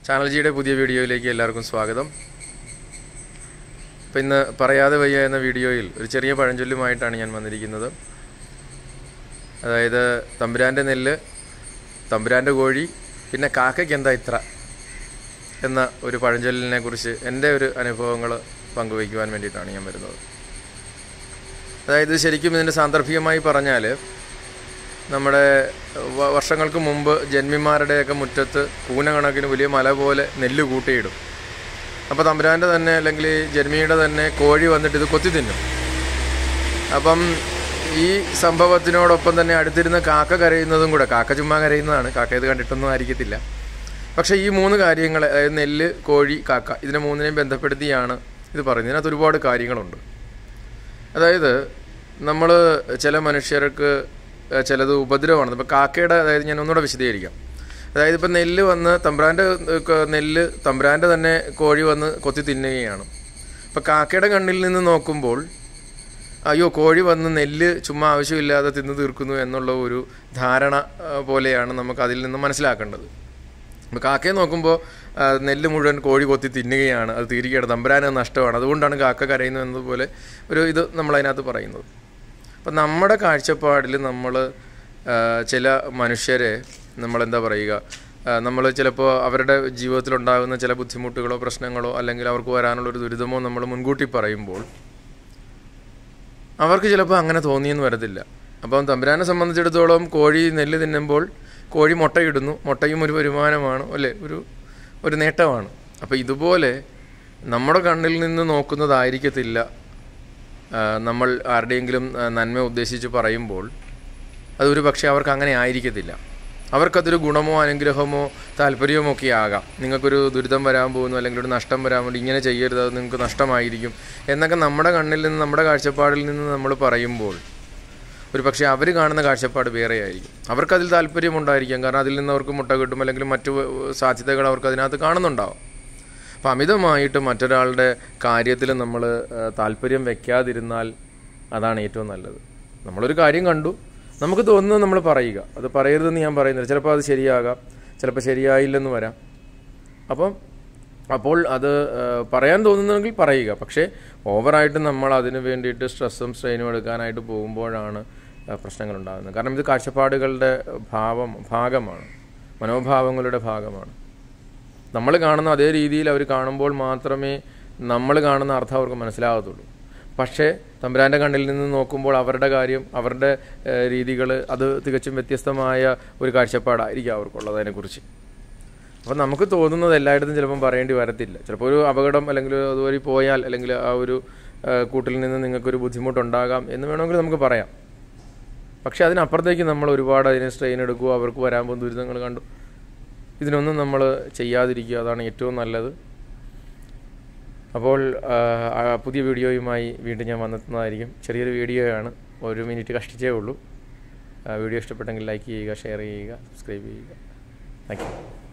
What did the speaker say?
Channel ജിയുടെ പുതിയ വീഡിയോയിലേക്ക് എല്ലാവർക്കും സ്വാഗതം. അപ്പോൾ ഇന്ന് പറയാതെ വയ്യ എന്ന വീഡിയോയിൽ ഒരു ചെറിയ പഴഞ്ചൊല്ലുമായിട്ടാണ് ഞാൻ വന്നിരിക്കുന്നത്. അതായത് തമ്പുരാൻ്റെ നെല്ല്, തമ്പുരാൻ്റെ കോഴി, പിന്നെ കാക്കയ്ക്ക് എന്താ ഇത്ര എന്ന ഒരു പഴഞ്ചൊല്ലിനെ കുറിച്ച് എൻ്റെ ഒരു അനുഭവങ്ങൾ പങ്കുവയ്ക്കുവാൻ വേണ്ടിയിട്ടാണ് ഞാൻ വരുന്നത്. അതായത് ശരിക്കും ഇതിൻ്റെ സാന്ദർഭികമായി പറഞ്ഞാൽ നമ്മുടെ വർഷങ്ങൾക്ക് മുമ്പ് ജന്മിമാരുടെയൊക്കെ മുറ്റത്ത് കൂന കണക്കിന് വലിയ മല പോലെ നെല്ല് കൂട്ടിയിടും. അപ്പോൾ തമ്പുരാൻ്റെ തന്നെ അല്ലെങ്കിൽ ജന്മിയുടെ തന്നെ കോഴി വന്നിട്ട് ഇത് കൊത്തി തിന്നും. അപ്പം ഈ സംഭവത്തിനോടൊപ്പം തന്നെ അടുത്തിരുന്ന കാക്ക കരയുന്നതും കൂടെ, കാക്ക ചുമ്മാ കരയുന്നതാണ്, കാക്ക ഇത് കണ്ടിട്ടൊന്നും ആയിരിക്കത്തില്ല. പക്ഷേ ഈ മൂന്ന് കാര്യങ്ങൾ, അതായത് നെല്ല്, കോഴി, കാക്ക, ഇതിനെ മൂന്നിനെയും ബന്ധപ്പെടുത്തിയാണ് ഇത് പറയുന്നത്. ഇതിനകത്ത് ഒരുപാട് കാര്യങ്ങളുണ്ട്. അതായത് നമ്മൾ ചില മനുഷ്യർക്ക് ചിലത് ഉപദ്രവമാണ്. ഇപ്പോൾ കാക്കയുടെ, അതായത് ഞാൻ ഒന്നുകൂടെ വിശദീകരിക്കാം. അതായത് ഇപ്പം നെല്ല് വന്ന് നെല്ല് തമ്പുരാൻ്റെ തന്നെ കോഴി വന്ന് കൊത്തി തിന്നുകയാണ്. അപ്പോൾ കാക്കയുടെ കണ്ണിൽ നിന്ന് നോക്കുമ്പോൾ അയ്യോ കോഴി വന്ന് നെല്ല് ചുമ്മാ ആവശ്യമില്ലാതെ തിന്നു തീർക്കുന്നു എന്നുള്ള ഒരു ധാരണ പോലെയാണ് നമുക്ക് അതിൽ നിന്ന് മനസ്സിലാക്കേണ്ടത്. അപ്പോൾ കാക്കയെ നോക്കുമ്പോൾ നെല്ല് മുഴുവൻ കോഴി കൊത്തി തിന്നുകയാണ്, അത് തീരുകയാണ്, തമ്പുരാന് നഷ്ടമാണ്, അതുകൊണ്ടാണ് കാക്ക കരയുന്നത് എന്നതുപോലെ ഒരു ഇത് നമ്മളതിനകത്ത് പറയുന്നത്. അപ്പം നമ്മുടെ കാഴ്ചപ്പാടിൽ നമ്മൾ ചില മനുഷ്യരെ നമ്മളെന്താ പറയുക, നമ്മൾ ചിലപ്പോൾ അവരുടെ ജീവിതത്തിലുണ്ടാകുന്ന ചില ബുദ്ധിമുട്ടുകളോ പ്രശ്നങ്ങളോ അല്ലെങ്കിൽ അവർക്ക് വരാനുള്ളൊരു ദുരിതമോ നമ്മൾ മുൻകൂട്ടി പറയുമ്പോൾ അവർക്ക് ചിലപ്പോൾ അങ്ങനെ തോന്നിയെന്ന് വരത്തില്ല. അപ്പം തമ്പുരാനെ സംബന്ധിച്ചിടത്തോളം കോഴി നെല്ല് തിന്നുമ്പോൾ കോഴി മുട്ടയിടുന്നു, മുട്ടയും ഒരു വരുമാനമാണ് അല്ലേ, ഒരു നേട്ടമാണ്. അപ്പോൾ ഇതുപോലെ നമ്മുടെ കണ്ണിൽ നിന്ന് നോക്കുന്നതായിരിക്കത്തില്ല നമ്മൾ ആരുടെയെങ്കിലും നന്മ ഉദ്ദേശിച്ച് പറയുമ്പോൾ അതൊരു പക്ഷേ അവർക്ക് അങ്ങനെ ആയിരിക്കത്തില്ല. അവർക്കതൊരു ഗുണമോ അനുഗ്രഹമോ താല്പര്യമോ ഒക്കെ ആകാം. നിങ്ങൾക്കൊരു ദുരിതം വരാൻ പോകുന്നു അല്ലെങ്കിൽ ഒരു നഷ്ടം വരാൻ വേണ്ടി ഇങ്ങനെ ചെയ്യരുത്, അത് നിങ്ങൾക്ക് നഷ്ടമായിരിക്കും എന്നൊക്കെ നമ്മുടെ കണ്ണിൽ നിന്ന്, നമ്മുടെ കാഴ്ചപ്പാടിൽ നിന്ന് നമ്മൾ പറയുമ്പോൾ ഒരു പക്ഷേ അവർ കാണുന്ന കാഴ്ചപ്പാട് വേറെ ആയിരിക്കും. അവർക്കതിൽ താല്പര്യമുണ്ടായിരിക്കാം, കാരണം അതിൽ നിന്ന് അവർക്ക് മുട്ട കിട്ടും, അല്ലെങ്കിൽ മറ്റു സാധ്യതകൾ അവർക്ക് അതിനകത്ത് കാണുന്നുണ്ടാവും. അപ്പം അമിതമായിട്ട് മറ്റൊരാളുടെ കാര്യത്തിൽ നമ്മൾ താല്പര്യം വയ്ക്കാതിരുന്നാൽ അതാണ് ഏറ്റവും നല്ലത്. നമ്മളൊരു കാര്യം കണ്ടു, നമുക്ക് തോന്നുന്നത് നമ്മൾ പറയുക, അത് പറയരുതെന്ന് ഞാൻ പറയുന്നില്ല. ചിലപ്പോൾ അത് ശരിയാകാം, ചിലപ്പോൾ ശരിയായില്ലെന്ന് വരാം. അപ്പോൾ അത് പറയാൻ തോന്നുന്നെങ്കിൽ പറയുക. പക്ഷേ ഓവറായിട്ട് നമ്മൾ അതിന് വേണ്ടിയിട്ട് സ്ട്രെസ്സും സ്ട്രെയിനും എടുക്കാനായിട്ട് പോകുമ്പോഴാണ് പ്രശ്നങ്ങളുണ്ടാകുന്നത്. കാരണം ഇത് കാഴ്ചപ്പാടുകളുടെ ഭാഗമാണ്, മനോഭാവങ്ങളുടെ ഭാഗമാണ്. നമ്മൾ കാണുന്ന അതേ രീതിയിൽ അവർ കാണുമ്പോൾ മാത്രമേ നമ്മൾ കാണുന്ന അർത്ഥം അവർക്ക് മനസ്സിലാകത്തുള്ളൂ. പക്ഷേ തമ്പുരാൻ്റെ കണ്ണിൽ നിന്ന് നോക്കുമ്പോൾ അവരുടെ കാര്യം, അവരുടെ രീതികൾ അത് തികച്ചും വ്യത്യസ്തമായ ഒരു കാഴ്ചപ്പാടായിരിക്കും അവർക്കുള്ളത് അതിനെക്കുറിച്ച്. അപ്പം നമുക്ക് തോന്നുന്നത് എല്ലായിടത്തും ചിലപ്പം പറയേണ്ടി വരത്തില്ല. ചിലപ്പോൾ ഒരു അപകടം അല്ലെങ്കിൽ അതുവഴി പോയാൽ അല്ലെങ്കിൽ ആ ഒരു കൂട്ടിൽ നിന്ന് നിങ്ങൾക്കൊരു ബുദ്ധിമുട്ടുണ്ടാകാം എന്ന് വേണമെങ്കിൽ നമുക്ക് പറയാം. പക്ഷേ അതിനപ്പുറത്തേക്ക് നമ്മൾ ഒരുപാട് അതിനെ സ്ട്രെയിൻ എടുക്കുക, അവർക്ക് വരാൻ പോകുന്ന ദുരിതങ്ങൾ കണ്ടു, ഇതിനൊന്നും നമ്മൾ ചെയ്യാതിരിക്കുക, അതാണ് ഏറ്റവും നല്ലത്. അപ്പോൾ പുതിയ വീഡിയോയുമായി വീണ്ടും ഞാൻ വന്നെത്തുന്നതായിരിക്കും. ചെറിയൊരു വീഡിയോയാണ്, 1 മിനിറ്റ് കഷ്ടിച്ചേ ഉള്ളൂ. വീഡിയോ ഇഷ്ടപ്പെട്ടെങ്കിൽ ലൈക്ക് ചെയ്യുക, ഷെയർ ചെയ്യുക, സബ്സ്ക്രൈബ് ചെയ്യുക. Thank U.